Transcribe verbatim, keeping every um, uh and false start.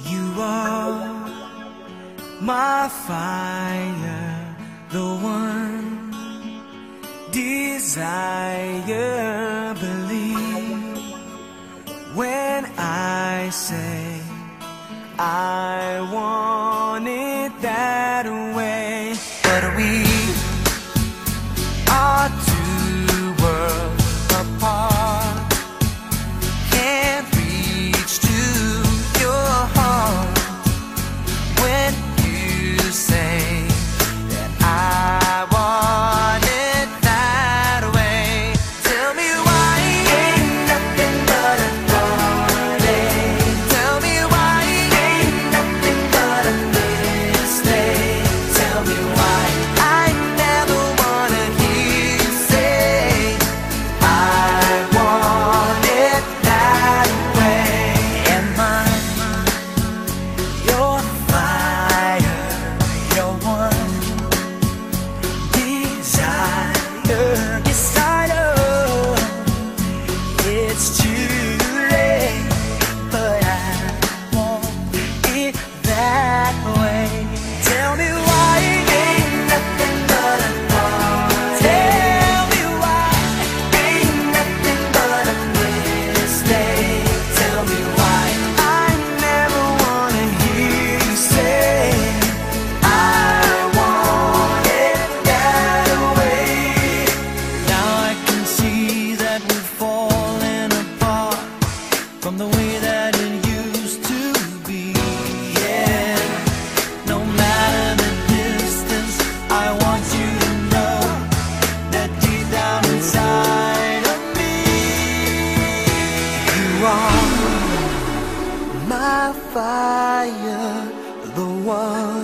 You are my fire, the one desire. Believe when I say I want it that way. But we are two worlds apart, can't reach to your heart when you say that I want it that way. Tell me why ain't nothing but a heartache. Tell me why ain't nothing but a mistake. Tell me why I never wanna hear you say I want it that way. Am I your fire, your one desire? Yes, I know it's too late, but I want it that way. Tell me why ain't nothing but a heartache. Tell me why ain't nothing but a mistake. Tell me why I never wanna hear you say I want it that way. Now I can see that we've fallen apart from the way that it used to be. Yeah, no matter the distance, I want you to know that deep down inside of me, you are my fire, the one